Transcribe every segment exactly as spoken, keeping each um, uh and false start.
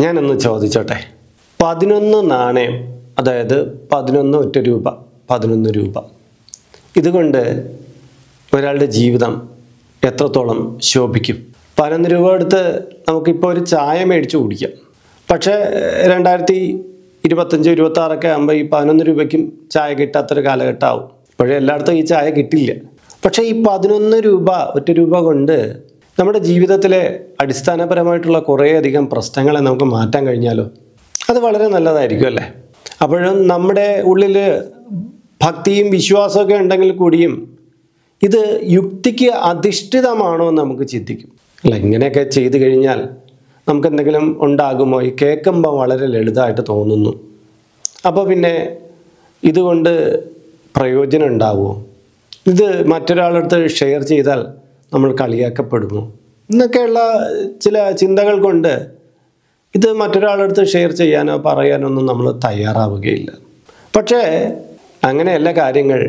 ഞാനൊന്ന് ചോദിച്ചോട്ടെ, പതിനൊന്ന് നാണയം, അതായത് പതിനൊന്ന് ഒറ്റ രൂപ, പതിനൊന്ന് രൂപ, ഇതുകൊണ്ട് ഒരാളുടെ ജീവിതം എത്രത്തോളം ശോഭിക്കും? പതിനൊന്ന് രൂപ എടുത്ത് നമുക്കിപ്പോൾ ഒരു ചായ മേടിച്ച് കുടിക്കാം. പക്ഷേ രണ്ടായിരത്തി ഇരുപത്തഞ്ച് ഇരുപത്താറൊക്കെ ആകുമ്പോൾ ഈ പതിനൊന്ന് രൂപയ്ക്കും ചായ കിട്ടാത്തൊരു കാലഘട്ടമാവും. ഇപ്പോഴേ എല്ലായിടത്തും ഈ ചായ കിട്ടില്ല. പക്ഷേ ഈ പതിനൊന്ന് രൂപ ഒറ്റ രൂപ കൊണ്ട് നമ്മുടെ ജീവിതത്തിലെ അടിസ്ഥാനപരമായിട്ടുള്ള കുറേയധികം പ്രശ്നങ്ങളെ നമുക്ക് മാറ്റാൻ കഴിഞ്ഞാലോ? അത് വളരെ നല്ലതായിരിക്കും അല്ലേ? അപ്പോഴും നമ്മുടെ ഉള്ളിൽ ഭക്തിയും വിശ്വാസമൊക്കെ ഉണ്ടെങ്കിൽ കൂടിയും ഇത് യുക്തിക്ക് അധിഷ്ഠിതമാണോ എന്ന് നമുക്ക് ചിന്തിക്കും. അല്ല, ഇങ്ങനെയൊക്കെ ചെയ്തു കഴിഞ്ഞാൽ നമുക്ക് എന്തെങ്കിലും ഉണ്ടാകുമോ? ഈ കേൾക്കുമ്പോൾ വളരെ ലളിതമായിട്ട് തോന്നുന്നു. അപ്പോൾ പിന്നെ ഇതുകൊണ്ട് പ്രയോജനം ഉണ്ടാവുമോ? ഇത് മറ്റൊരാളടുത്ത് ഷെയർ ചെയ്താൽ നമ്മൾ കളിയാക്കപ്പെടുമോ എന്നൊക്കെയുള്ള ചില ചിന്തകൾ കൊണ്ട് ഇത് മറ്റൊരാളടുത്ത് ഷെയർ ചെയ്യാനോ പറയാനോ ഒന്നും നമ്മൾ തയ്യാറാവുകയില്ല. പക്ഷേ അങ്ങനെയല്ല കാര്യങ്ങൾ.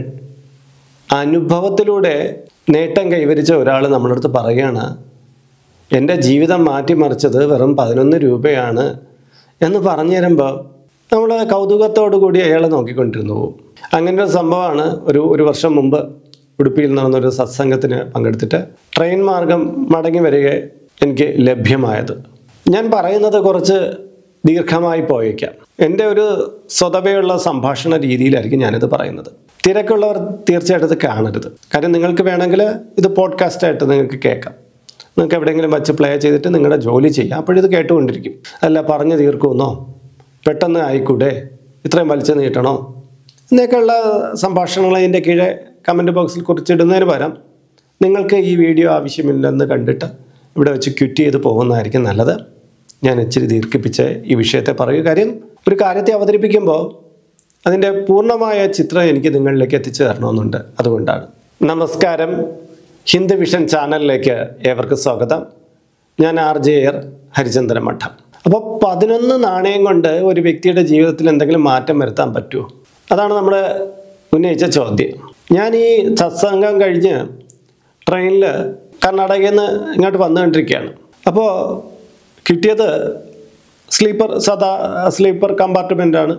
അനുഭവത്തിലൂടെ നേട്ടം കൈവരിച്ച ഒരാൾ നമ്മുടെ അടുത്ത് പറയുകയാണ്, എൻ്റെ ജീവിതം മാറ്റിമറിച്ചത് വെറും പതിനൊന്ന് രൂപയാണ് എന്ന് പറഞ്ഞു തരുമ്പോൾ നമ്മൾ കൗതുകത്തോടു കൂടി അയാളെ നോക്കിക്കൊണ്ടിരുന്നു പോകും. അങ്ങനെ ഒരു സംഭവമാണ് ഒരു ഒരു വർഷം മുമ്പ് ഉടുപ്പിയിൽ നടന്നൊരു സത്സംഗത്തിന് പങ്കെടുത്തിട്ട് ട്രെയിൻ മാർഗം മടങ്ങി വരിക എനിക്ക് ലഭ്യമായത്. ഞാൻ പറയുന്നത് കുറച്ച് ദീർഘമായി പോയേക്കാം. എൻ്റെ ഒരു സ്വതവേയുള്ള സംഭാഷണ രീതിയിലായിരിക്കും ഞാനിത് പറയുന്നത്. തിരക്കുള്ളവർ തീർച്ചയായിട്ടും ഇത് കാണരുത്. കാര്യം നിങ്ങൾക്ക് വേണമെങ്കിൽ ഇത് പോഡ്കാസ്റ്റായിട്ട് നിങ്ങൾക്ക് കേൾക്കാം. നിങ്ങൾക്ക് എവിടെയെങ്കിലും വച്ച് പ്ലേ ചെയ്തിട്ട് നിങ്ങളുടെ ജോലി ചെയ്യാം. അപ്പോഴിത് കേട്ടുകൊണ്ടിരിക്കും. അല്ല, പറഞ്ഞു തീർക്കുമെന്നോ, പെട്ടെന്ന് ആയിക്കൂടെ, ഇത്രയും വലിച്ചു നീട്ടണോ എന്നൊക്കെയുള്ള സംഭാഷണങ്ങൾ അതിൻ്റെ കീഴെ കമൻറ്റ് ബോക്സിൽ കുറിച്ചിടുന്നതിന് പകരം നിങ്ങൾക്ക് ഈ വീഡിയോ ആവശ്യമില്ലെന്ന് കണ്ടിട്ട് ഇവിടെ വെച്ച് ക്വിറ്റ് ചെയ്ത് പോകുന്നതായിരിക്കും നല്ലത്. ഞാൻ ഇച്ചിരി ദീർഘിപ്പിച്ച് ഈ വിഷയത്തെ പറയൂ. കാര്യം ഒരു കാര്യത്തെ അവതരിപ്പിക്കുമ്പോൾ അതിൻ്റെ പൂർണ്ണമായ ചിത്രം എനിക്ക് നിങ്ങളിലേക്ക് എത്തിച്ചു തരണമെന്നുണ്ട്. അതുകൊണ്ടാണ്. നമസ്കാരം. ഹിന്ദു വിഷൻ ചാനലിലേക്ക് ഏവർക്കും സ്വാഗതം. ഞാൻ ആർ ജെ ആർ ഹരിചന്ദ്രൻ മഠം. അപ്പോൾ പതിനൊന്ന് നാണയം കൊണ്ട് ഒരു വ്യക്തിയുടെ ജീവിതത്തിൽ എന്തെങ്കിലും മാറ്റം വരുത്താൻ പറ്റുമോ? അതാണ് നമ്മൾ ഉന്നയിച്ച ചോദ്യം. ഞാൻ ഈ സത്സംഗം കഴിഞ്ഞ് ട്രെയിനിൽ കർണാടകയിൽ നിന്ന് ഇങ്ങോട്ട് വന്നുകൊണ്ടിരിക്കുകയാണ്. അപ്പോൾ കിട്ടിയത് സ്ലീപ്പർ സദാ സ്ലീപ്പർ കമ്പാർട്ട്മെൻറ്റാണ്.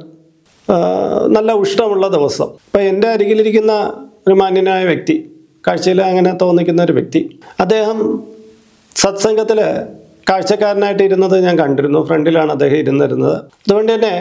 നല്ല ഉഷ്ണമുള്ള ദിവസം. അപ്പോൾ എൻ്റെ അരികിലിരിക്കുന്ന ഒരു മാന്യനായ വ്യക്തി, കാഴ്ചയിൽ അങ്ങനെ തോന്നിക്കുന്ന ഒരു വ്യക്തി, അദ്ദേഹം സത്സംഗത്തിൽ കാഴ്ചക്കാരനായിട്ട് ഇരുന്നത് ഞാൻ കണ്ടിരുന്നു. ഫ്രണ്ടിലാണ് അദ്ദേഹം ഇരുന്നിരുന്നത്. അതുകൊണ്ട് തന്നെ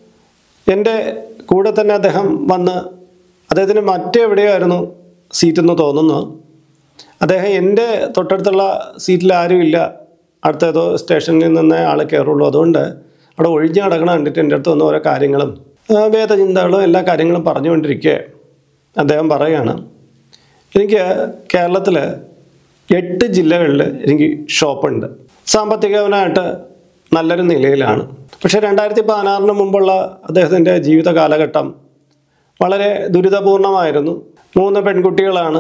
എൻ്റെ കൂടെ തന്നെ അദ്ദേഹം വന്ന്, അദ്ദേഹത്തിന് മറ്റെവിടെയായിരുന്നു സീറ്റെന്ന് തോന്നുന്നു. അദ്ദേഹം എൻ്റെ തൊട്ടടുത്തുള്ള സീറ്റിൽ ആരുമില്ല, അടുത്ത ഏതോ സ്റ്റേഷനിൽ നിന്ന് ആൾ കയറുള്ളൂ. അതുകൊണ്ട് അവിടെ ഒഴിഞ്ഞ് കിടക്കണം കണ്ടിട്ട് എൻ്റെ അടുത്ത് വന്ന് ഓരോ കാര്യങ്ങളും വേദചിന്തകളും എല്ലാ കാര്യങ്ങളും പറഞ്ഞുകൊണ്ടിരിക്കെ അദ്ദേഹം പറയുകയാണ്, എനിക്ക് കേരളത്തിൽ എട്ട് ജില്ലകളിൽ എനിക്ക് ഷോപ്പുണ്ട്. സാമ്പത്തികപരമായിട്ട് നല്ലൊരു നിലയിലാണ്. പക്ഷേ രണ്ടായിരത്തി പതിനാറിന് മുമ്പുള്ള അദ്ദേഹത്തിൻ്റെ ജീവിത കാലഘട്ടം വളരെ ദുരിതപൂർണമായിരുന്നു. മൂന്ന് പെൺകുട്ടികളാണ്.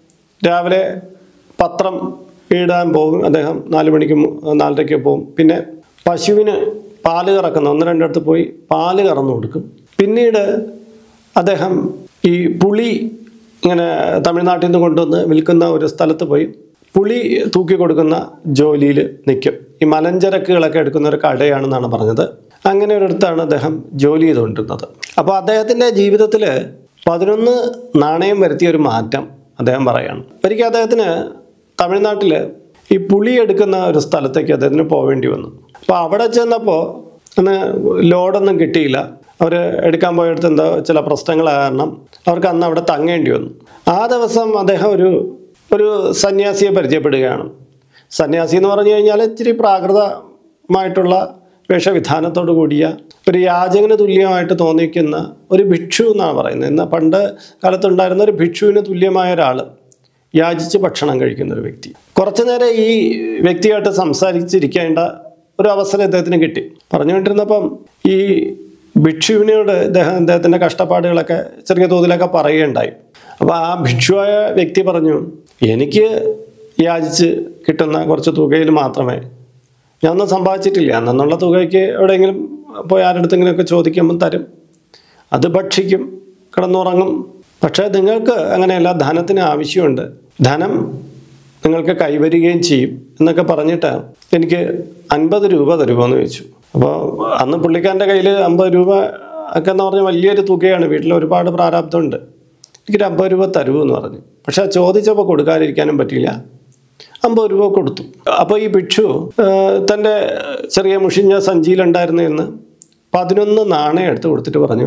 രാവിലെ പത്രം ഇടാൻ പോകും അദ്ദേഹം. നാല് മണിക്ക് നാലരയ്ക്ക് പോകും. പിന്നെ പശുവിന് പാല് കറക്കുന്ന ഒന്ന് രണ്ടിടത്ത് പോയി പാല് കറന്നു കൊടുക്കും. പിന്നീട് അദ്ദേഹം ഈ പുളി ഇങ്ങനെ തമിഴ്നാട്ടിൽ നിന്ന് കൊണ്ടുവന്ന് വിൽക്കുന്ന ഒരു സ്ഥലത്ത് പോയി പുളി തൂക്കി കൊടുക്കുന്ന ജോലിയിൽ നിൽക്കും. ഈ മലഞ്ചരക്കുകളൊക്കെ എടുക്കുന്ന ഒരു കടയാണെന്നാണ് പറഞ്ഞത്. അങ്ങനെ ഒരിടത്താണ് അദ്ദേഹം ജോലി ചെയ്തുകൊണ്ടിരുന്നത്. അപ്പോൾ അദ്ദേഹത്തിൻ്റെ ജീവിതത്തിൽ പതിനൊന്ന് നാണയം വരുത്തിയ ഒരു മാറ്റം അദ്ദേഹം പറയുകയാണ്. ഒരിക്കൽ അദ്ദേഹത്തിന് തമിഴ്നാട്ടിൽ ഈ പുളി എടുക്കുന്ന ഒരു സ്ഥലത്തേക്ക് അദ്ദേഹത്തിന് പോവേണ്ടി വന്നു. അപ്പോൾ അവിടെ ചെന്നപ്പോൾ അന്ന് ലോഡൊന്നും കിട്ടിയില്ല. അവർ എടുക്കാൻ പോയടുത്ത് എന്തോ ചില പ്രശ്നങ്ങൾ കാരണം അവർക്ക് അന്ന് അവിടെ തങ്ങേണ്ടി വന്നു. ആ ദിവസം അദ്ദേഹം ഒരു ഒരു സന്യാസിയെ പരിചയപ്പെടുകയാണ്. സന്യാസി എന്ന് പറഞ്ഞു കഴിഞ്ഞാൽ ഇച്ചിരി പ്രാകൃതമായിട്ടുള്ള വേഷവിധാനത്തോടു കൂടിയ ഒരു യാചകന് തുല്യമായിട്ട് തോന്നിക്കുന്ന ഒരു ഭിക്ഷു എന്നാണ് പറയുന്നത്. എന്നാൽ പണ്ട് കാലത്തുണ്ടായിരുന്ന ഒരു ഭിക്ഷുവിന് തുല്യമായ ഒരാൾ, യാചിച്ച് ഭക്ഷണം കഴിക്കുന്ന ഒരു വ്യക്തി. കുറച്ചു നേരം ഈ വ്യക്തിയായിട്ട് സംസാരിച്ചിരിക്കേണ്ട ഒരു അവസരം അദ്ദേഹത്തിന് കിട്ടി. പറഞ്ഞുകൊണ്ടിരുന്നപ്പം ഈ ഭിക്ഷുവിനോട് അദ്ദേഹം അദ്ദേഹത്തിൻ്റെ കഷ്ടപ്പാടുകളൊക്കെ ചെറിയ തോതിലൊക്കെ പറയുകയുണ്ടായി. അപ്പോൾ ആ ഭിക്ഷുവായ വ്യക്തി പറഞ്ഞു, എനിക്ക് യാചിച്ച് കിട്ടുന്ന കുറച്ച് തുകയിൽ മാത്രമേ, ഞാനൊന്നും സമ്പാദിച്ചിട്ടില്ല, അന്നുള്ള തുകയ്ക്ക് എവിടെയെങ്കിലും പോയി ആരുടെടുത്തെങ്കിലുമൊക്കെ ചോദിക്കുമ്പം തരും, അത് ഭക്ഷിക്കും, കിടന്നുറങ്ങും. പക്ഷേ നിങ്ങൾക്ക് അങ്ങനെയല്ല, ധനത്തിന് ആവശ്യമുണ്ട്, ധനം നിങ്ങൾക്ക് കൈവരികയും ചെയ്യും എന്നൊക്കെ പറഞ്ഞിട്ട് എനിക്ക് അൻപത് രൂപ തരുമോ എന്ന് ചോദിച്ചു. അപ്പോൾ അന്ന് പുള്ളിക്കാരൻ്റെ കയ്യിൽ അമ്പത് രൂപ ഒക്കെ എന്ന് പറഞ്ഞാൽ വലിയൊരു തുകയാണ്, വീട്ടിൽ ഒരുപാട് പ്രാരാബ്ദമുണ്ട്, എനിക്കൊരു അമ്പത് രൂപ തരുമെന്ന് പറഞ്ഞു. പക്ഷെ ചോദിച്ചപ്പോൾ കൊടുക്കാതിരിക്കാനും പറ്റിയില്ല, അമ്പത് രൂപ കൊടുത്തു. അപ്പോൾ ഈ ഭിക്ഷു തൻ്റെ ചെറിയ മുഷിഞ്ഞ സഞ്ചിയിലുണ്ടായിരുന്നെന്ന് പതിനൊന്ന് നാണയം എടുത്ത് കൊടുത്തിട്ട് പറഞ്ഞു,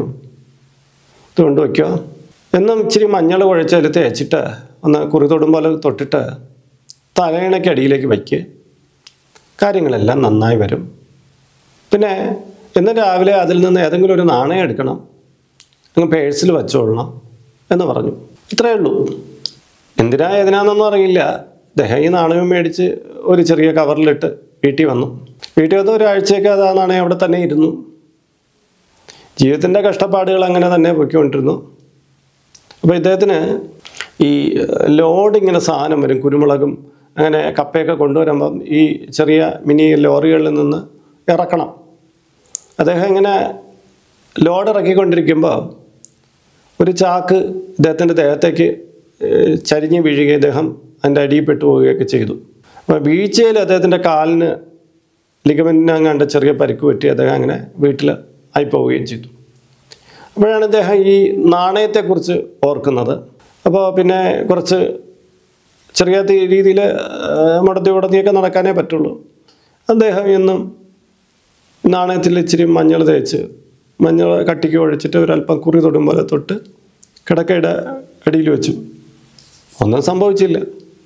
ഇത് കൊണ്ടുവയ്ക്കോ, എന്നും ഇച്ചിരി മഞ്ഞൾ കുഴച്ചതിൽ തേച്ചിട്ട് ഒന്ന് കുറി തൊടുമ്പോൾ തൊട്ടിട്ട് തലയിണയ്ക്ക് അടിയിലേക്ക് വയ്ക്ക്, കാര്യങ്ങളെല്ലാം നന്നായി വരും. പിന്നെ ഇന്ന് രാവിലെ അതിൽ നിന്ന് ഏതെങ്കിലും ഒരു നാണയം എടുക്കണം, അങ്ങ് പേഴ്സിൽ വെച്ചോളണം എന്ന് പറഞ്ഞു. ഇത്രയേ ഉള്ളൂ. എന്തിനാ ഏതിനാന്നൊന്നും അറിയില്ല. അദ്ദേഹം ഈ നാണയം മേടിച്ച് ഒരു ചെറിയ കവറിലിട്ട് വീട്ടിൽ വന്നു. വീട്ടിൽ വന്ന് ഒരാഴ്ചയൊക്കെ അത് ആ നാണയം അവിടെ തന്നെ ഇരുന്നു. ജീവിതത്തിൻ്റെ കഷ്ടപ്പാടുകൾ അങ്ങനെ തന്നെ പൊയ്ക്കൊണ്ടിരുന്നു. അപ്പോൾ ഇദ്ദേഹത്തിന് ഈ ലോഡ് ഇങ്ങനെ സാധനം വരും, കുരുമുളകും അങ്ങനെ കപ്പയൊക്കെ കൊണ്ടുവരുമ്പം ഈ ചെറിയ മിനി ലോറികളിൽ നിന്ന് ഇറക്കണം. അദ്ദേഹം ഇങ്ങനെ ലോഡ് ഇറക്കിക്കൊണ്ടിരിക്കുമ്പോൾ ഒരു ചാക്ക് ഇദ്ദേഹത്തിൻ്റെ ദേഹത്തേക്ക് ചരിഞ്ഞ് വീഴുകയും അദ്ദേഹം അതിൻ്റെ അടിയിൽ പെട്ടു പോവുകയൊക്കെ ചെയ്തു. അപ്പോൾ വീഴ്ചയിൽ അദ്ദേഹത്തിൻ്റെ കാലിന് ലിഗമെൻറ്റിന് അങ്ങാണ്ട് ചെറിയ പരിക്ക് പറ്റി അദ്ദേഹം അങ്ങനെ വീട്ടിൽ ആയിപ്പോവുകയും ചെയ്തു. അപ്പോഴാണ് അദ്ദേഹം ഈ നാണയത്തെക്കുറിച്ച് ഓർക്കുന്നത്. അപ്പോൾ പിന്നെ കുറച്ച് ചെറിയ രീതിയിൽ മുടത്തി ഉടത്തിയൊക്കെ നടക്കാനേ പറ്റുള്ളൂ. അദ്ദേഹം എന്നും നാണയത്തിൽ ഇച്ചിരി മഞ്ഞൾ തേച്ച് മഞ്ഞൾ കട്ടിക്ക് ഒഴിച്ചിട്ട് ഒരല്പം കുറി തൊടുമ്പോൾ തൊട്ട് കിടക്കയുടെ അടിയിൽ വെച്ചു. ഒന്നും സംഭവിച്ചില്ല.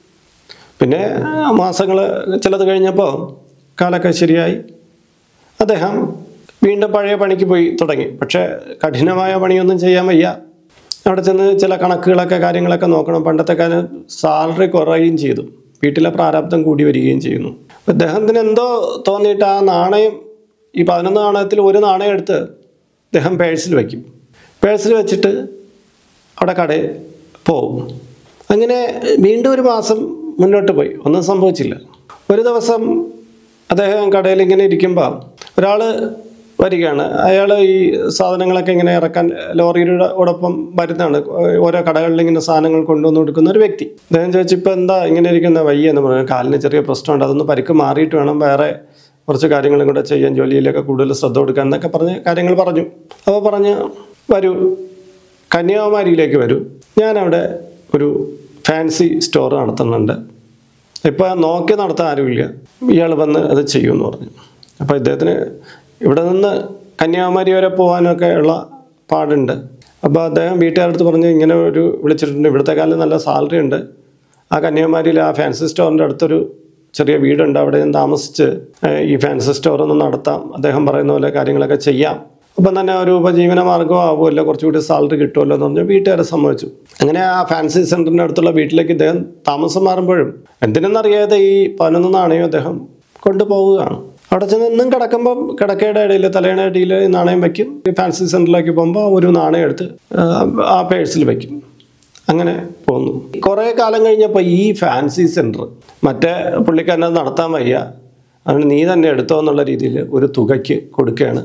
പിന്നെ മാസങ്ങൾ ചിലത് കഴിഞ്ഞപ്പോൾ കാലൊക്കെ ശരിയായി. അദ്ദേഹം വീണ്ടും പഴയ പണിക്ക് പോയി തുടങ്ങി. പക്ഷേ കഠിനമായ പണിയൊന്നും ചെയ്യാൻ വയ്യ. അവിടെ ചെന്ന് ചില കണക്കുകളൊക്കെ കാര്യങ്ങളൊക്കെ നോക്കണം. പണ്ടത്തെ കാലം സാലറി കുറയുകയും ചെയ്തു, വീട്ടിലെ പ്രാരാബ്ദം കൂടി വരികയും ചെയ്യുന്നു. അദ്ദേഹത്തിന് എന്തോ തോന്നിയിട്ട് ആ നാണയം, ഈ പതിനൊന്ന് നാണയത്തിൽ ഒരു നാണയം എടുത്ത് അദ്ദേഹം പേഴ്സിൽ വയ്ക്കും. പേഴ്സിൽ വെച്ചിട്ട് അവിടെ കടയിൽ പോവും. അങ്ങനെ വീണ്ടും ഒരു മാസം മുന്നോട്ട് പോയി, ഒന്നും സംഭവിച്ചില്ല. ഒരു ദിവസം അദ്ദേഹം കടയിൽ ഇങ്ങനെ ഇരിക്കുമ്പോൾ ഒരാൾ വരികയാണ്. അയാൾ ഈ സാധനങ്ങളൊക്കെ ഇങ്ങനെ ഇറക്കാൻ ലോറിയുടെ ഓടൊപ്പം വരുന്നതാണ്. ഓരോ കടകളിൽ ഇങ്ങനെ സാധനങ്ങൾ കൊണ്ടുവന്ന് കൊടുക്കുന്ന ഒരു വ്യക്തി. അദ്ദേഹം ചോദിച്ചു, ഇപ്പോൾ എന്താ ഇങ്ങനെ ഇരിക്കുന്ന വയ്യ എന്ന് പറഞ്ഞു. കാലിന് ചെറിയ പ്രശ്നമുണ്ട്, അതൊന്ന് പരിക്ക് മാറിയിട്ട് വേണം വേറെ കുറച്ച് കാര്യങ്ങളും കൂടെ ചെയ്യാൻ, ജോലിയിലൊക്കെ കൂടുതൽ ശ്രദ്ധ കൊടുക്കാൻ എന്നൊക്കെ പറഞ്ഞ് കാര്യങ്ങൾ പറഞ്ഞു. അപ്പോൾ പറഞ്ഞ്, വരൂ കന്യാകുമാരിയിലേക്ക് വരൂ, ഞാനവിടെ ഒരു ഫാൻസി സ്റ്റോർ നടത്തുന്നുണ്ട്, ഇപ്പോൾ നോക്കി നടത്താൻ ആരുമില്ല, ഇയാൾ വന്ന് അത് ചെയ്യുമെന്ന് പറഞ്ഞു. അപ്പോൾ ഇദ്ദേഹത്തിന് ഇവിടെ നിന്ന് കന്യാകുമാരി വരെ പോകാനൊക്കെ ഉള്ള പാടുണ്ട്. അപ്പോൾ അദ്ദേഹം വീട്ടുകാരുടെ അടുത്ത് പറഞ്ഞ്, ഇങ്ങനെ ഒരു വിളിച്ചിട്ടുണ്ട്, ഇവിടുത്തെ കാലം നല്ല സാലറി ഉണ്ട്, ആ കന്യാകുമാരിയിൽ ആ ഫാൻസി സ്റ്റോറിൻ്റെ അടുത്തൊരു ചെറിയ വീടുണ്ട്, അവിടെ ഞാൻ താമസിച്ച് ഈ ഫാൻസി സ്റ്റോറൊന്ന് നടത്താം, അദ്ദേഹം പറയുന്ന പോലെ കാര്യങ്ങളൊക്കെ ചെയ്യാം, അപ്പം തന്നെ ഒരു ഉപജീവന മാർഗ്ഗം ആവുമല്ലോ, കുറച്ചുകൂടി സാലറി കിട്ടുമല്ലോ എന്ന് പറഞ്ഞ് വീട്ടുകാരെ സമ്മതിച്ചു. അങ്ങനെ ആ ഫാൻസി സെൻറ്ററിൻ്റെ അടുത്തുള്ള വീട്ടിലേക്ക് ഇദ്ദേഹം താമസം മാറുമ്പോഴും എന്തിനെന്നറിയാതെ ഈ പതിനൊന്ന് നാണയം അദ്ദേഹം കൊണ്ടുപോവുകയാണ്. അവിടെ ചെന്ന് എന്നും കിടക്കുമ്പം കിടക്കയുടെ ഇടയിൽ തലയുടെ ഇടയിൽ നാണയം വയ്ക്കും. ഈ ഫാൻസി സെൻറ്ററിലേക്ക് പോകുമ്പോൾ ഒരു നാണയം എടുത്ത് ആ പേഴ്സിൽ വയ്ക്കും. അങ്ങനെ പോന്നു. കുറേ കാലം കഴിഞ്ഞപ്പോൾ ഈ ഫാൻസി സെൻറ്റർ മറ്റേ പുള്ളിക്കാരനത് നടത്താൻ വയ്യ, അതുകൊണ്ട് നീ തന്നെ എടുത്തോ എന്നുള്ള രീതിയിൽ ഒരു തുകയ്ക്ക് കൊടുക്കുകയാണ്.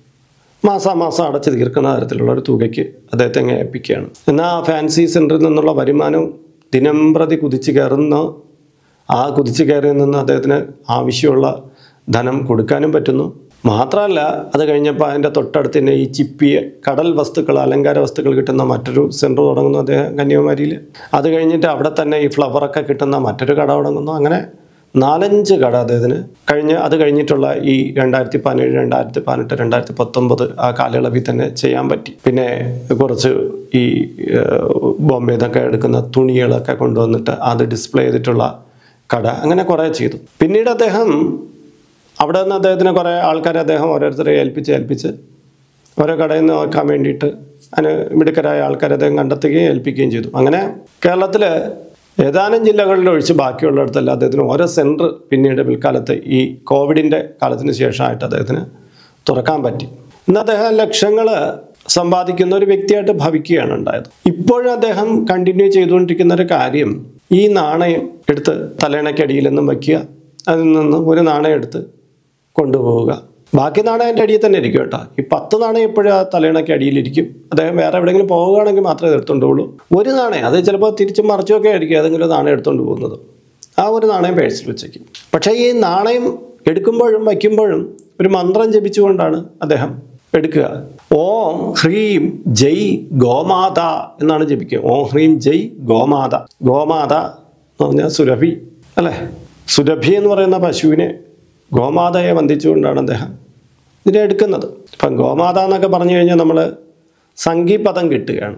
മാസാമാസം അടച്ച് തീർക്കുന്ന തരത്തിലുള്ള ഒരു തുകയ്ക്ക് അദ്ദേഹത്തെ അങ്ങ് ഏൽപ്പിക്കുകയാണ്. എന്നാൽ ആ ഫാൻസി സെൻറ്ററിൽ നിന്നുള്ള വരുമാനവും ദിനം പ്രതി കുതിച്ച് കയറുന്ന ആ കുതിച്ച് കയറിയിൽ നിന്ന് അദ്ദേഹത്തിന് ആവശ്യമുള്ള ധനം കൊടുക്കാനും പറ്റുന്നു. മാത്രമല്ല, അത് കഴിഞ്ഞപ്പോൾ അതിൻ്റെ തൊട്ടടുത്ത് തന്നെ ഈ ചിപ്പിയ കടൽ വസ്തുക്കൾ, അലങ്കാര വസ്തുക്കൾ കിട്ടുന്ന മറ്റൊരു സെൻറ്റർ തുടങ്ങുന്നു അദ്ദേഹം കന്യാകുമാരിയിൽ. അത് കഴിഞ്ഞിട്ട് അവിടെ തന്നെ ഈ ഫ്ലവറൊക്കെ കിട്ടുന്ന മറ്റൊരു കട തുടങ്ങുന്നു. അങ്ങനെ നാലഞ്ച് കട അദ്ദേഹത്തിന് കഴിഞ്ഞ് അത് കഴിഞ്ഞിട്ടുള്ള ഈ രണ്ടായിരത്തി പതിനേഴ് രണ്ടായിരത്തി പതിനെട്ട് രണ്ടായിരത്തി പത്തൊമ്പത് ആ കാലയളവിൽ തന്നെ ചെയ്യാൻ പറ്റി. പിന്നെ കുറച്ച് ഈ ബോംബെ നിന്നൊക്കെ എടുക്കുന്ന തുണികളൊക്കെ കൊണ്ടുവന്നിട്ട് അത് ഡിസ്പ്ലേ ചെയ്തിട്ടുള്ള കട, അങ്ങനെ കുറേ ചെയ്തു. പിന്നീട് അദ്ദേഹം അവിടെ നിന്ന് അദ്ദേഹത്തിന് കുറേ ആൾക്കാരെ അദ്ദേഹം ഓരോരുത്തരെ ഏൽപ്പിച്ച് ഏൽപ്പിച്ച് ഓരോ കടയിൽ നിന്ന് നോക്കാൻ വേണ്ടിയിട്ട് അതിന് മിടുക്കരായ ആൾക്കാരെ അദ്ദേഹം കണ്ടെത്തുകയും ഏൽപ്പിക്കുകയും ചെയ്തു. അങ്ങനെ കേരളത്തിൽ ഏതാനും ജില്ലകളിൽ ഒഴിച്ച് ബാക്കിയുള്ളിടത്തല്ല അദ്ദേഹത്തിന് ഓരോ സെൻറ്റർ പിന്നീട് പിൽക്കാലത്ത് ഈ കോവിഡിൻ്റെ കാലത്തിന് ശേഷമായിട്ട് അദ്ദേഹത്തിന് തുറക്കാൻ പറ്റി. ഇന്ന് അദ്ദേഹം ലക്ഷങ്ങൾ സമ്പാദിക്കുന്ന ഒരു വ്യക്തിയായിട്ട് ഭവിക്കുകയാണ് ഉണ്ടായത്. ഇപ്പോഴും അദ്ദേഹം കണ്ടിന്യൂ ചെയ്തുകൊണ്ടിരിക്കുന്ന ഒരു കാര്യം, ഈ നാണയം എടുത്ത് തലയിണയ്ക്കടിയിൽ നിന്നും വയ്ക്കുക, അതിൽ നിന്ന് ഒരു നാണയം എടുത്ത് കൊണ്ടുപോവുക, ബാക്കി നാണയം എൻ്റെ അടിയിൽ തന്നെ ഇരിക്കും കേട്ടോ. ഈ പത്ത് നാണയം എപ്പോഴും ആ തലയിണയ്ക്ക് അടിയിലിരിക്കും. അദ്ദേഹം വേറെ എവിടെയെങ്കിലും പോവുകയാണെങ്കിൽ മാത്രമേ എടുത്തുകൊണ്ട് പോകുള്ളൂ. ഒരു നാണയം അത് ചിലപ്പോൾ തിരിച്ചും മറിച്ചുമൊക്കെ ആയിരിക്കും ഏതെങ്കിലും നാണയം എടുത്തുകൊണ്ട് പോകുന്നത്. ആ ഒരു നാണയം പേഴ്സിൽ വെച്ചേക്കും. പക്ഷേ ഈ നാണയം എടുക്കുമ്പോഴും വയ്ക്കുമ്പോഴും ഒരു മന്ത്രം ജപിച്ചുകൊണ്ടാണ് അദ്ദേഹം എടുക്കുക. ഓം ഹ്രീം ജയ് ഗോമാത എന്നാണ് ജപിക്കുക. ഓം ഹ്രീം ജയ് ഗോമാത. ഗോമാത എന്ന് പറഞ്ഞാൽ സുരഭി അല്ലേ? സുരഭി എന്ന് പറയുന്ന പശുവിനെ ഗോമാതയെ വന്ദിച്ചുകൊണ്ടാണ് അദ്ദേഹം ഇതിനെ എടുക്കുന്നത്. ഇപ്പം ഗോമാത എന്നൊക്കെ പറഞ്ഞു കഴിഞ്ഞാൽ നമ്മൾ സംഘീപദം കിട്ടുകയാണ്.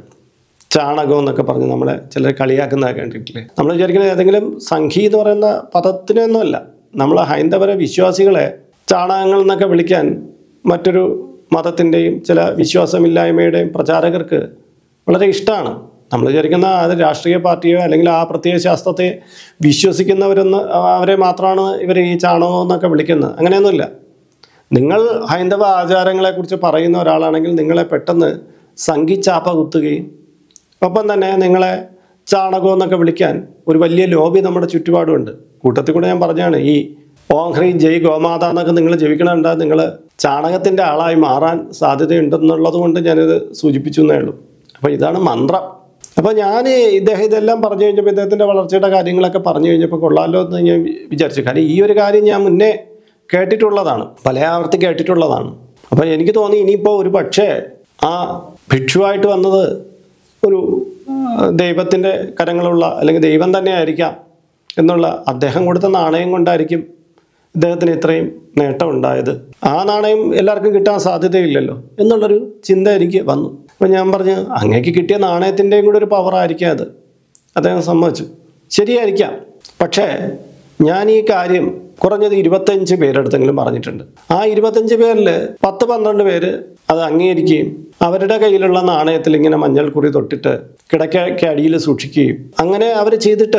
ചാണകം എന്നൊക്കെ പറഞ്ഞ് നമ്മളെ ചിലർ കളിയാക്കുന്നതൊക്കെ കണ്ടിട്ടില്ലേ? നമ്മൾ വിചാരിക്കുന്നത് ഏതെങ്കിലും സംഘി എന്ന് പറയുന്ന പദത്തിനൊന്നുമല്ല. നമ്മൾ ഹൈന്ദവര വിശ്വാസികളെ ചാണകങ്ങൾ എന്നൊക്കെ വിളിക്കാൻ മറ്റൊരു മതത്തിൻ്റെയും ചില വിശ്വാസമില്ലായ്മയുടെയും പ്രചാരകർക്ക് വളരെ ഇഷ്ടമാണ്. നമ്മൾ വിചാരിക്കുന്ന അത് രാഷ്ട്രീയ പാർട്ടിയോ അല്ലെങ്കിൽ ആ പ്രത്യയ ശാസ്ത്രത്തെ വിശ്വസിക്കുന്നവരൊന്ന് അവരെ മാത്രമാണ് ഇവർ ഈ ചാണകം എന്നൊക്കെ വിളിക്കുന്നത്. അങ്ങനെയൊന്നുമില്ല. നിങ്ങൾ ഹൈന്ദവ ആചാരങ്ങളെക്കുറിച്ച് പറയുന്ന ഒരാളാണെങ്കിൽ നിങ്ങളെ പെട്ടെന്ന് സംഘിച്ചാപ്പ കുത്തുകയും ഒപ്പം തന്നെ നിങ്ങളെ ചാണകം എന്നൊക്കെ വിളിക്കാൻ ഒരു വലിയ ലോബി നമ്മുടെ ചുറ്റുപാടുമുണ്ട്. കൂട്ടത്തിൽ കൂടെ ഞാൻ പറഞ്ഞാണ്, ഈ ഓം ഹ്രീം ജയ് ഗോമാത എന്നൊക്കെ നിങ്ങൾ ജപിക്കണുണ്ട്, നിങ്ങൾ ചാണകത്തിൻ്റെ ആളായി മാറാൻ സാധ്യതയുണ്ടെന്നുള്ളത് കൊണ്ട് ഞാനിത് സൂചിപ്പിച്ചു എന്നേ ഉള്ളൂ. അപ്പോൾ ഇതാണ് മന്ത്രം. അപ്പോൾ ഞാൻ ഇദ്ദേഹം ഇതെല്ലാം പറഞ്ഞു കഴിഞ്ഞപ്പോൾ ഇദ്ദേഹത്തിൻ്റെ വളർച്ചയുടെ കാര്യങ്ങളൊക്കെ പറഞ്ഞു കഴിഞ്ഞപ്പോൾ കൊള്ളാമല്ലോ എന്ന് ഞാൻ വിചാരിച്ചു. കാരണം ഈ ഒരു കാര്യം ഞാൻ മുന്നേ കേട്ടിട്ടുള്ളതാണ്, പല ആവർത്തി കേട്ടിട്ടുള്ളതാണ്. അപ്പോൾ എനിക്ക് തോന്നി ഇനിയിപ്പോൾ ഒരു പക്ഷേ ആ ഭിക്ഷുവായിട്ട് വന്നത് ഒരു ദൈവത്തിൻ്റെ കരങ്ങളുള്ള അല്ലെങ്കിൽ ദൈവം തന്നെ ആയിരിക്കാം എന്നുള്ള അദ്ദേഹം കൊടുത്ത നാണയം കൊണ്ടായിരിക്കും ഇദ്ദേഹത്തിന് ഇത്രയും നേട്ടം ഉണ്ടായത്. ആ നാണയം എല്ലാവർക്കും കിട്ടാൻ സാധ്യതയില്ലല്ലോ എന്നുള്ളൊരു ചിന്ത എനിക്ക് വന്നു. അപ്പോൾ ഞാൻ പറഞ്ഞു, അങ്ങേക്ക് കിട്ടിയ നാണയത്തിൻ്റെയും കൂടെ ഒരു പവറായിരിക്കാം അത്. അദ്ദേഹം സമ്മതിച്ചു, ശരിയായിരിക്കാം. പക്ഷേ ഞാൻ ഈ കാര്യം കുറഞ്ഞത് ഇരുപത്തഞ്ച് പേരെടുത്തെങ്കിലും പറഞ്ഞിട്ടുണ്ട്. ആ ഇരുപത്തഞ്ച് പേരിൽ പത്ത് പന്ത്രണ്ട് പേര് അത് അംഗീകരിക്കുകയും അവരുടെ കയ്യിലുള്ള നാണയത്തിൽ ഇങ്ങനെ മഞ്ഞൾ കുറി തൊട്ടിട്ട് കിടക്കയ്ക്ക് അടിയിൽ സൂക്ഷിക്കുകയും അങ്ങനെ അവർ ചെയ്തിട്ട്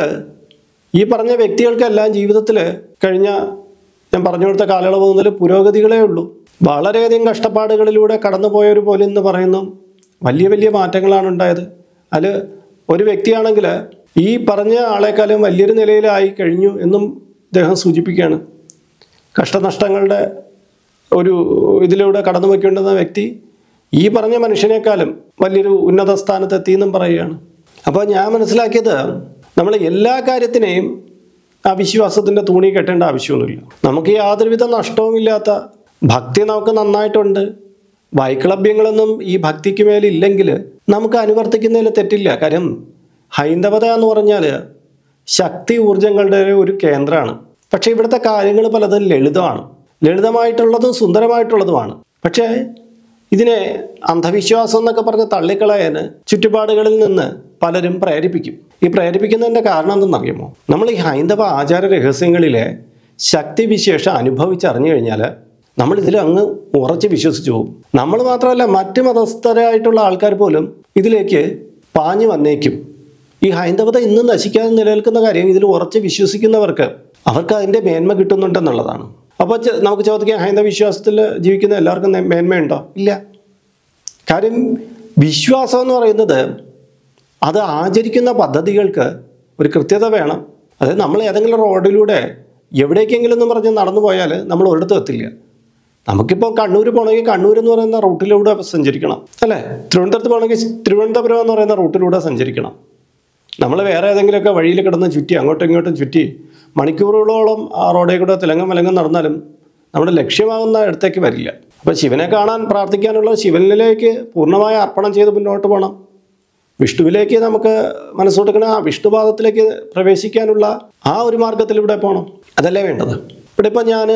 ഈ പറഞ്ഞ വ്യക്തികൾക്കെല്ലാം ജീവിതത്തിൽ കഴിഞ്ഞ ഞാൻ പറഞ്ഞു കൊടുത്ത കാലയളവ് മുതൽ പുരോഗതികളേ ഉള്ളൂ. വളരെയധികം കഷ്ടപ്പാടുകളിലൂടെ കടന്നുപോയവർ പോലും എന്ന് പറയുന്നു വലിയ വലിയ മാറ്റങ്ങളാണ് ഉണ്ടായത്. അതിൽ ഒരു വ്യക്തിയാണെങ്കിൽ ഈ പറഞ്ഞ ആളെക്കാളും വലിയൊരു നിലയിലായി കഴിഞ്ഞു എന്നും അദ്ദേഹം സൂചിപ്പിക്കുകയാണ്. കഷ്ടനഷ്ടങ്ങളുടെ ഒരു ഇതിലൂടെ കടന്നു പോയിക്കൊണ്ടിരുന്ന വ്യക്തി ഈ പറഞ്ഞ മനുഷ്യനേക്കാളും വലിയൊരു ഉന്നത സ്ഥാനത്തെത്തിയെന്നും പറയുകയാണ്. അപ്പോൾ ഞാൻ മനസ്സിലാക്കിയത് നമ്മൾ എല്ലാ കാര്യത്തിനെയും ആ വിശ്വാസത്തിൻ്റെ തൂണി കെട്ടേണ്ട ആവശ്യമൊന്നുമില്ല. നമുക്ക് യാതൊരുവിധ നഷ്ടവുമില്ലാത്ത ഭക്തി നമുക്ക് നന്നായിട്ടുണ്ട്. വൈക്ലഭ്യങ്ങളൊന്നും ഈ ഭക്തിക്ക് മേലില്ലെങ്കിൽ നമുക്ക് അനുവർത്തിക്കുന്നതിൽ തെറ്റില്ല. കാര്യം ഹൈന്ദവത എന്ന് പറഞ്ഞാൽ ശക്തി ഊർജങ്ങളുടെ ഒരു കേന്ദ്രമാണ്. പക്ഷേ ഇവിടുത്തെ കാര്യങ്ങൾ പലതും ലളിതമാണ്, ലളിതമായിട്ടുള്ളതും സുന്ദരമായിട്ടുള്ളതുമാണ്. പക്ഷേ ഇതിനെ അന്ധവിശ്വാസം എന്നൊക്കെ പറഞ്ഞ് തള്ളിക്കളയാൻ ചുറ്റുപാടുകളിൽ നിന്ന് പലരും പ്രേരിപ്പിക്കും. ഈ പ്രേരിപ്പിക്കുന്നതിൻ്റെ കാരണം എന്തെന്നറിയുമോ? നമ്മൾ ഈ ഹൈന്ദവ ആചാര രഹസ്യങ്ങളിലെ ശക്തിവിശേഷം അനുഭവിച്ചറിഞ്ഞു കഴിഞ്ഞാൽ നമ്മൾ ഇതിൽ അങ്ങ് ഉറച്ച് വിശ്വസിച്ചു പോകും. നമ്മൾ മാത്രമല്ല, മറ്റ് മതസ്ഥരായിട്ടുള്ള ആൾക്കാർ പോലും ഇതിലേക്ക് പാഞ്ഞു വന്നേക്കും. ഈ ഹൈന്ദവത ഇന്നും നശിക്കാതെ നിലനിൽക്കുന്ന കാര്യം ഇതിൽ ഉറച്ച് വിശ്വസിക്കുന്നവർക്ക് അവർക്ക് അതിൻ്റെ മേന്മ കിട്ടുന്നുണ്ടെന്നുള്ളതാണ്. അപ്പോൾ നമുക്ക് ചോദിക്കാം, ഹൈന്ദവ വിശ്വാസത്തിൽ ജീവിക്കുന്ന എല്ലാവർക്കും മേന്മയുണ്ടോ? ഇല്ല. കാര്യം വിശ്വാസം എന്ന് പറയുന്നത് അത് ആചരിക്കുന്ന പദ്ധതികൾക്ക് ഒരു കൃത്യത വേണം. അതായത് നമ്മൾ ഏതെങ്കിലും റോഡിലൂടെ എവിടേക്കെങ്കിലും എന്ന് പറഞ്ഞ് നടന്നു പോയാൽ നമ്മൾ ഒരിടത്തും എത്തില്ല. നമുക്കിപ്പോൾ കണ്ണൂർ പോകണമെങ്കിൽ കണ്ണൂർ എന്ന് പറയുന്ന റൂട്ടിലൂടെ സഞ്ചരിക്കണം, അല്ലേ? തിരുവനന്തപുരത്ത് പോകണമെങ്കിൽ തിരുവനന്തപുരം എന്ന് പറയുന്ന റൂട്ടിലൂടെ സഞ്ചരിക്കണം. നമ്മൾ വേറെ ഏതെങ്കിലുമൊക്കെ വഴിയിൽ കിടന്ന് ചുറ്റി അങ്ങോട്ടും ഇങ്ങോട്ടും ചുറ്റി മണിക്കൂറുകളോളം ആ റോഡിൽ കൂടെ തിലങ്കം വിലങ്കം നടന്നാലും നമ്മുടെ ലക്ഷ്യമാകുന്ന ഇടത്തേക്ക് വരില്ല. അപ്പോൾ ശിവനെ കാണാൻ പ്രാർത്ഥിക്കാനുള്ള ശിവനിലേക്ക് പൂർണ്ണമായ അർപ്പണം ചെയ്ത് മുന്നോട്ട് പോകണം. വിഷ്ണുവിലേക്ക് നമുക്ക് മനസ്സ് കൊടുക്കണ ആ വിഷ്ണുപാദത്തിലേക്ക് പ്രവേശിക്കാനുള്ള ആ ഒരു മാർഗത്തിലൂടെ പോകണം. അതല്ലേ വേണ്ടത്. ഇവിടെ ഇപ്പോൾ ഞാൻ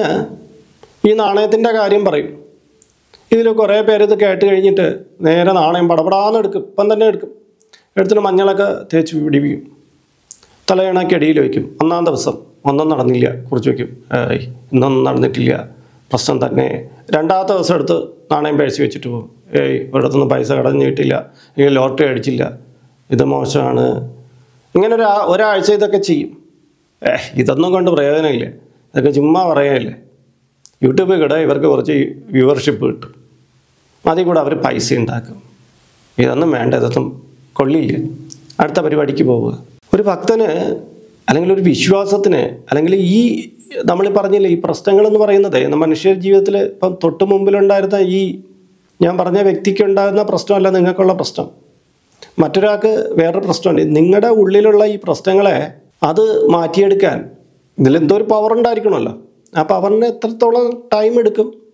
ഈ നാണയത്തിൻ്റെ കാര്യം പറയും. ഇതിൽ കുറേ പേര് ഇത് കേട്ട് കഴിഞ്ഞിട്ട് നേരെ നാണയം പടപടാന്ന് എടുക്കും, ഇപ്പം തന്നെ എടുക്കും. എടുത്തിട്ട് മഞ്ഞളൊക്കെ തേച്ച് പിടിപ്പിക്കും, തലയണയ്ക്ക് അടിയിൽ വയ്ക്കും. ഒന്നാം ദിവസം ഒന്നും നടന്നില്ല കുറിച്ച് വയ്ക്കും, ഏയ് ഇന്നൊന്നും നടന്നിട്ടില്ല, പ്രശ്നം തന്നെ. രണ്ടാമത്തെ ദിവസം എടുത്ത് നാണയം പേഴ്ച വെച്ചിട്ട് പോകും, ഏയ് ഒരിടത്തുനിന്ന് പൈസ കടഞ്ഞു കിട്ടില്ല, അല്ലെങ്കിൽ ലോട്ടറി അടിച്ചില്ല, ഇത് മോശമാണ്. ഇങ്ങനെ ഒരു ഒരാഴ്ച ഇതൊക്കെ ചെയ്യും. ഏഹ് ഇതൊന്നും കൊണ്ട് പ്രയോജനമില്ല, ഇതൊക്കെ ചുമ്മാ പറയാനില്ലേ. യൂട്യൂബിൽ കൂടെ ഇവർക്ക് കുറച്ച് വ്യൂവർഷിപ്പ് കിട്ടും, അതിൽ കൂടെ അവർ പൈസ ഉണ്ടാക്കും. ഇതൊന്നും വേണ്ട, ഇതൊന്നും കൊള്ളില്ല, അടുത്ത പരിപാടിക്ക് പോവുക. ഒരു ഭക്തന് അല്ലെങ്കിൽ ഒരു വിശ്വാസത്തിന് അല്ലെങ്കിൽ ഈ നമ്മൾ പറഞ്ഞില്ലേ ഈ പ്രശ്നങ്ങളെന്ന് പറയുന്നത് മനുഷ്യ ജീവിതത്തിൽ ഇപ്പം തൊട്ട് മുമ്പിലുണ്ടായിരുന്ന ഈ ഞാൻ പറഞ്ഞ വ്യക്തിക്ക് ഉണ്ടാകുന്ന പ്രശ്നമല്ല നിങ്ങൾക്കുള്ള പ്രശ്നം. മറ്റൊരാൾക്ക് വേറൊരു പ്രശ്നമുണ്ട്. നിങ്ങളുടെ ഉള്ളിലുള്ള ഈ പ്രശ്നങ്ങളെ അത് മാറ്റിയെടുക്കാൻ ഇതിലെന്തോ ഒരു പവർ ഉണ്ടായിരിക്കണമല്ലോ. ആ പവറിന് എത്രത്തോളം ടൈം എടുക്കും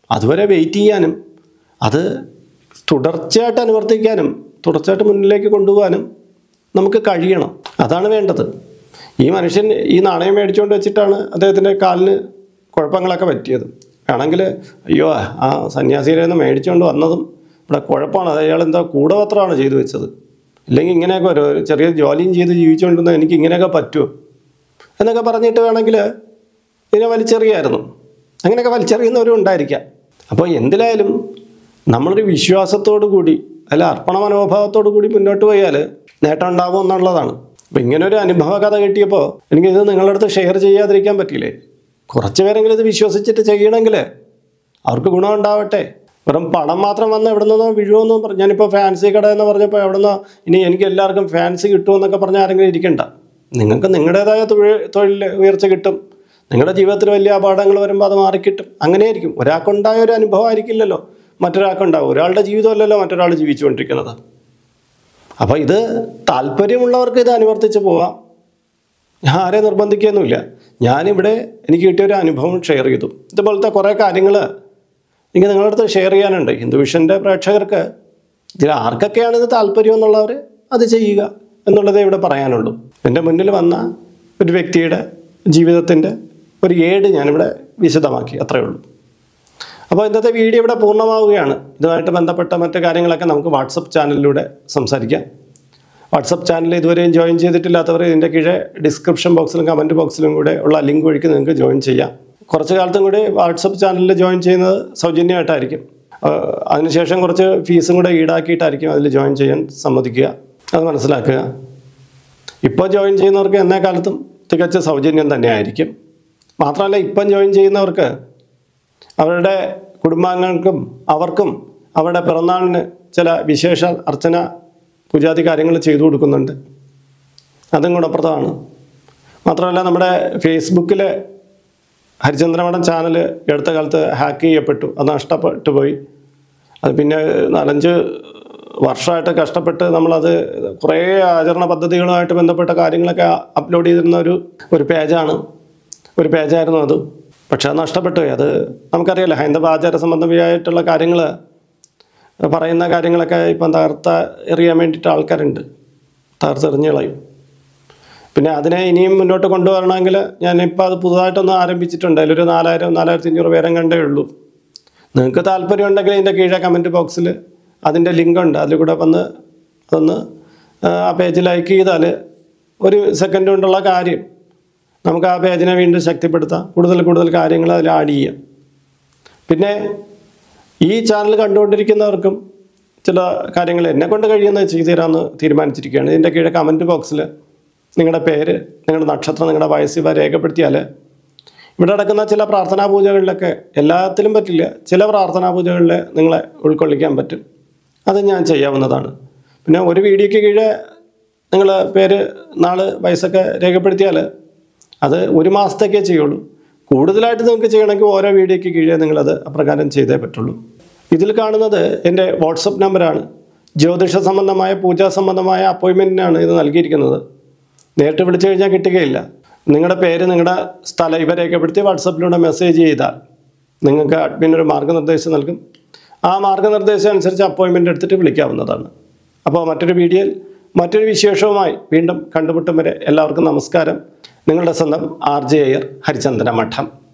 അതുവരെ വെയിറ്റ് ചെയ്യാനും അത് തുടർച്ചയായിട്ട് അനുവർത്തിക്കാനും തുടർച്ചയായിട്ട് മുന്നിലേക്ക് കൊണ്ടുപോകാനും നമുക്ക് കഴിയണം. അതാണ് വേണ്ടത്. ഈ മനുഷ്യൻ ഈ നാണയം മേടിച്ചുകൊണ്ട് വെച്ചിട്ടാണ് അദ്ദേഹത്തിൻ്റെ കാലിന് കുഴപ്പങ്ങളൊക്കെ പറ്റിയത്. ആണെങ്കിൽ അയ്യോ ആ സന്യാസിയിൽ നിന്ന് മേടിച്ചുകൊണ്ട് വന്നതും ഇവിടെ കുഴപ്പമാണ്, അത് അയാൾ എന്താ കൂടപത്രമാണ് ചെയ്തു വെച്ചത്, ഇല്ലെങ്കിൽ ഇങ്ങനെയൊക്കെ ഒരു ചെറിയ ജോലിയും ചെയ്ത് ജീവിച്ചുകൊണ്ടിരുന്ന എനിക്ക് ഇങ്ങനെയൊക്കെ പറ്റുമോ എന്നൊക്കെ പറഞ്ഞിട്ട് വേണമെങ്കിൽ ഇതിനെ വലിച്ചെറിയായിരുന്നു. അങ്ങനെയൊക്കെ വലിച്ചെറിയുന്നവരും ഉണ്ടായിരിക്കാം. അപ്പോൾ എന്തിലായാലും നമ്മളൊരു വിശ്വാസത്തോടു കൂടി അല്ല അർപ്പണ മനോഭാവത്തോടു കൂടി മുന്നോട്ട് പോയാൽ നേട്ടം ഉണ്ടാവും എന്നുള്ളതാണ്. അപ്പോൾ ഇങ്ങനൊരു അനുഭവ കഥ കിട്ടിയപ്പോൾ എനിക്കിത് നിങ്ങളുടെ അടുത്ത് ഷെയർ ചെയ്യാതിരിക്കാൻ പറ്റില്ലേ? കുറച്ച് പേരെങ്കിലും ഇത് വിശ്വസിച്ചിട്ട് ചെയ്യണമെങ്കിൽ അവർക്ക് ഗുണം ഉണ്ടാവട്ടെ. വെറും പണം മാത്രം വന്ന് എവിടെ നിന്നോ വീഴുമെന്ന് പറഞ്ഞു. ഞാനിപ്പോൾ ഫാൻസി കട എന്ന് പറഞ്ഞപ്പോൾ എവിടെ നിന്നോ ഇനി എനിക്ക് എല്ലാവർക്കും ഫാൻസി കിട്ടുമെന്നൊക്കെ പറഞ്ഞാൽ ആരെങ്കിലും ഇരിക്കണ്ട. നിങ്ങൾക്ക് നിങ്ങളുടേതായ തൊഴിൽ തൊഴിൽ ഉയർച്ച കിട്ടും. നിങ്ങളുടെ ജീവിതത്തിൽ വലിയ അപകടങ്ങൾ വരുമ്പോൾ അത് മാറിക്കിട്ടും. അങ്ങനെയായിരിക്കും. ഒരാൾക്കുണ്ടായ ഒരു അനുഭവം ആയിരിക്കില്ലല്ലോ മറ്റൊരാൾക്കുണ്ടാവും. ഒരാളുടെ ജീവിതമല്ലല്ലോ മറ്റൊരാൾ ജീവിച്ചുകൊണ്ടിരിക്കുന്നത്. അപ്പോൾ ഇത് താല്പര്യമുള്ളവർക്ക് ഇത് അനുവർത്തിച്ച് പോവാം. ഞാൻ ആരെ നിർബന്ധിക്കുകയൊന്നുമില്ല. ഞാനിവിടെ എനിക്ക് കിട്ടിയൊരു അനുഭവം ഷെയർ ചെയ്തു. ഇതുപോലത്തെ കുറേ കാര്യങ്ങൾ എനിക്ക് നിങ്ങളുടെ അടുത്ത് ഷെയർ ചെയ്യാനുണ്ട്. ഹിന്ദുവിഷൻ്റെ പ്രേക്ഷകർക്ക് ഇതിൽ ആർക്കൊക്കെയാണ് ഇത് താല്പര്യം എന്നുള്ളവർ അത് ചെയ്യുക എന്നുള്ളതേ ഇവിടെ പറയാനുള്ളൂ. എൻ്റെ മുന്നിൽ വന്ന ഒരു വ്യക്തിയുടെ ജീവിതത്തിൻ്റെ ഒരു ഏട് ഞാനിവിടെ വിശദമാക്കി, അത്രയേ ഉള്ളൂ. അപ്പോൾ ഇന്നത്തെ വീഡിയോ ഇവിടെ പൂർണ്ണമാവുകയാണ്. ഇതുമായിട്ട് ബന്ധപ്പെട്ട മറ്റു കാര്യങ്ങളൊക്കെ നമുക്ക് വാട്സപ്പ് ചാനലിലൂടെ സംസാരിക്കാം. വാട്സപ്പ് ചാനൽ ഇതുവരെയും ജോയിൻ ചെയ്തിട്ടില്ലാത്തവർ ഇതിൻ്റെ കീഴെ ഡിസ്ക്രിപ്ഷൻ ബോക്സിലും കമൻറ്റ് ബോക്സിലും കൂടെ ഉള്ള ലിങ്ക് വഴിക്ക് നിങ്ങൾക്ക് ജോയിൻ ചെയ്യാം. കുറച്ച് കാലത്തും കൂടി വാട്സപ്പ് ചാനലിൽ ജോയിൻ ചെയ്യുന്നത് സൗജന്യമായിട്ടായിരിക്കും. അതിനുശേഷം കുറച്ച് ഫീസും കൂടെ ഈടാക്കിയിട്ടായിരിക്കും അതിൽ ജോയിൻ ചെയ്യാൻ സമ്മതിക്കുക. അത് മനസ്സിലാക്കുക. ഇപ്പോൾ ജോയിൻ ചെയ്യുന്നവർക്ക് എന്നേ കാലത്തും തികച്ച സൗജന്യം തന്നെയായിരിക്കും. മാത്രമല്ല ഇപ്പം ജോയിൻ ചെയ്യുന്നവർക്ക് അവരുടെ കുടുംബാംഗങ്ങൾക്കും അവർക്കും അവരുടെ പിറന്നാളിന് ചില വിശേഷ അർച്ചന പൂജാതി കാര്യങ്ങൾ ചെയ്തു കൊടുക്കുന്നുണ്ട്. അതും ഗുണപ്രദമാണ്. മാത്രമല്ല നമ്മുടെ ഫേസ്ബുക്കിലെ ഹരിചന്ദ്രമഠം ചാനൽ ഈ അടുത്ത കാലത്ത് ഹാക്ക് ചെയ്യപ്പെട്ടു. അത് നഷ്ടപ്പെട്ടു പോയി. അത് പിന്നെ നാലഞ്ച് വർഷമായിട്ട് കഷ്ടപ്പെട്ട് നമ്മളത് കുറേ ആചരണ പദ്ധതികളുമായിട്ട് ബന്ധപ്പെട്ട കാര്യങ്ങളൊക്കെ അപ്ലോഡ് ചെയ്തിരുന്ന ഒരു ഒരു പേജാണ് ഒരു പേജായിരുന്നു അത്. പക്ഷെ അത് നഷ്ടപ്പെട്ടു പോയി. അത് നമുക്കറിയാലോ, ഹൈന്ദവ ആചാര സംബന്ധമായിട്ടുള്ള കാര്യങ്ങൾ പറയുന്ന കാര്യങ്ങളൊക്കെ ഇപ്പം തകർത്ത എറിയാൻ വേണ്ടിയിട്ട് ആൾക്കാരുണ്ട്. തകർത്തെറിഞ്ഞ് കളയും. പിന്നെ അതിനെ ഇനിയും മുന്നോട്ട് കൊണ്ടുവരണമെങ്കിൽ ഞാനിപ്പോൾ അത് പുതുതായിട്ടൊന്ന് ആരംഭിച്ചിട്ടുണ്ട്. അതിലൊരു നാലായിരം നാലായിരത്തി അഞ്ഞൂറ് പേരും കണ്ടേ ഉള്ളൂ. നിങ്ങൾക്ക് താല്പര്യം ഉണ്ടെങ്കിൽ ഇതിൻ്റെ കീഴെ കമൻറ്റ് ബോക്സിൽ അതിൻ്റെ ലിങ്ക് ഉണ്ട്. അതിൽ കൂടെ വന്ന് അതൊന്ന് ആ പേജ് ലൈക്ക് ചെയ്താൽ ഒരു സെക്കൻഡ് കൊണ്ടുള്ള കാര്യം നമുക്ക് ആ പേജിനെ വീണ്ടും ശക്തിപ്പെടുത്താം. കൂടുതൽ കൂടുതൽ കാര്യങ്ങൾ അതിൽ ആഡ് ചെയ്യാം. പിന്നെ ഈ ചാനൽ കണ്ടുകൊണ്ടിരിക്കുന്നവർക്കും ചില കാര്യങ്ങൾ എന്നെക്കൊണ്ട് കഴിയുന്നത് ചെയ്തു തരാമെന്ന് തീരുമാനിച്ചിരിക്കുകയാണ്. ഇതിൻ്റെ കീഴെ കമൻറ്റ് ബോക്സിൽ നിങ്ങളുടെ പേര്, നിങ്ങളുടെ നക്ഷത്രം, നിങ്ങളുടെ വയസ്സ് ഇവ രേഖപ്പെടുത്തിയാൽ ഇവിടെ നടക്കുന്ന ചില പ്രാർത്ഥനാ പൂജകളിലൊക്കെ, എല്ലാത്തിലും പറ്റില്ല, ചില പ്രാർത്ഥനാ പൂജകളിൽ നിങ്ങളെ ഉൾക്കൊള്ളിക്കാൻ പറ്റും. അത് ഞാൻ ചെയ്യാവുന്നതാണ്. പിന്നെ ഒരു വീഡിയോയ്ക്ക് കീഴെ നിങ്ങൾ പേര്, നാൾ, വയസ്സൊക്കെ രേഖപ്പെടുത്തിയാൽ അത് ഒരു മാസത്തേക്കേ ചെയ്യുള്ളൂ. കൂടുതലായിട്ട് നിങ്ങൾക്ക് ചെയ്യണമെങ്കിൽ ഓരോ വീഡിയോയ്ക്ക് കീഴേ നിങ്ങളത് അപ്രകാരം ചെയ്തേ പറ്റുള്ളൂ. ഇതിൽ കാണുന്നത് എൻ്റെ വാട്സപ്പ് നമ്പറാണ്. ജ്യോതിഷ സംബന്ധമായ പൂജാ സംബന്ധമായ അപ്പോയിൻമെൻറ്റിനാണ് ഇത് നൽകിയിരിക്കുന്നത്. നേരിട്ട് വിളിച്ചു കഴിഞ്ഞാൽ കിട്ടുകയില്ല. നിങ്ങളുടെ പേര്, നിങ്ങളുടെ സ്ഥലം ഇവ രേഖപ്പെടുത്തി വാട്സപ്പിലൂടെ മെസ്സേജ് ചെയ്താൽ നിങ്ങൾക്ക് അഡ്മിൻ ഒരു മാർഗ്ഗനിർദ്ദേശം നൽകും. ആ മാർഗ്ഗനിർദ്ദേശം അനുസരിച്ച് അപ്പോയിൻമെൻറ്റ് എടുത്തിട്ട് വിളിക്കാവുന്നതാണ്. അപ്പോൾ മറ്റൊരു വീഡിയോയിൽ മറ്റൊരു വിശേഷവുമായി വീണ്ടും കണ്ടുമുട്ടും വരെ എല്ലാവർക്കും നമസ്കാരം. നിങ്ങളുടെ സ്വന്തം ആർ ജെ അയ്യർ, ഹരിചന്ദ്ര മഠം.